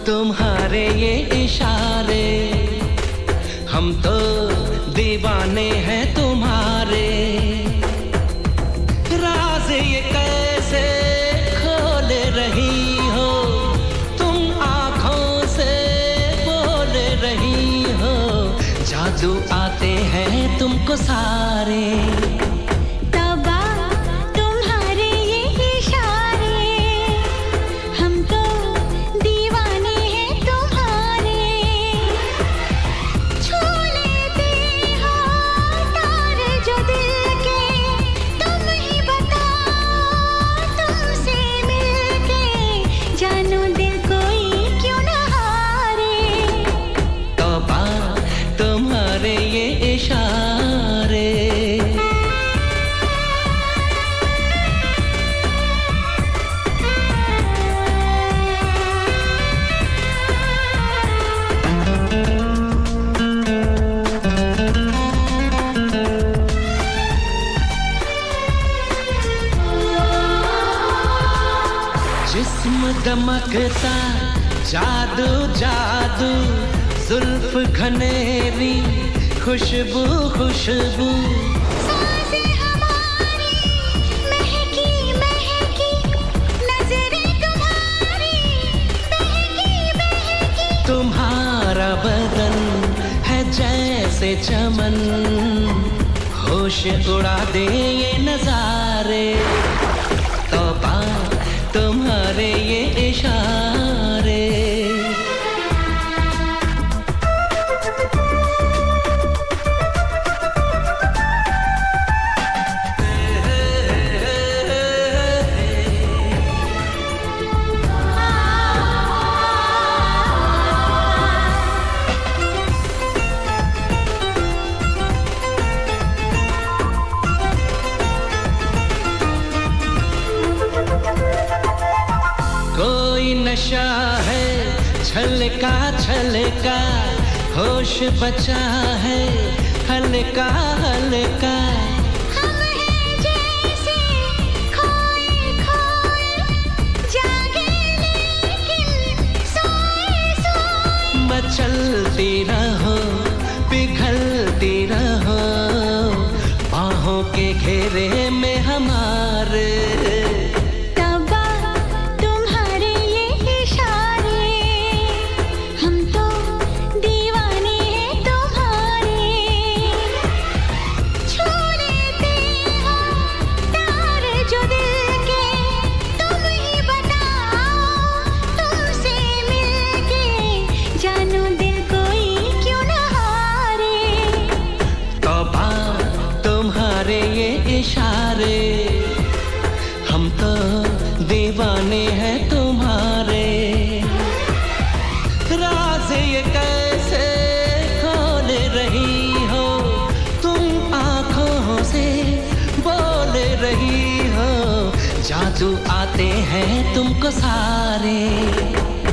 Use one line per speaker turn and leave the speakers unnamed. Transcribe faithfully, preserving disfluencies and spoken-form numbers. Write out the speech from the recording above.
तुम्हारे ये इशारे, हम तो दीवाने हैं तुम्हारे। राज ये कैसे खोल रही हो तुम, आँखों से बोल रही हो, जादू आते हैं तुमको सारे। जिस्म दमकता जादू जादू, जुल्फ घनेरी खुशबू खुशबू,
सांसें हमारी महकी महकी, नजरें तुम्हारी बहकी बहकी।
तुम्हारा बदन है जैसे चमन, होश उड़ा दे ये नजारे। तौबा तुम्हारे ये इशारे। कोई नशा है छलका छलका, होश बचा है हल्का हल्का।
हम हैं जैसे खोए खोए, जागे लेकिन सोए सोए।
मचलती रहो पिघलती रहो, बाहों के घेरे में हमारे। इशारे, हम तो दीवाने हैं तुम्हारे। राज ये कैसे खोल रही हो तुम, आँखों से बोल रही हो, जादू आते हैं तुमको सारे।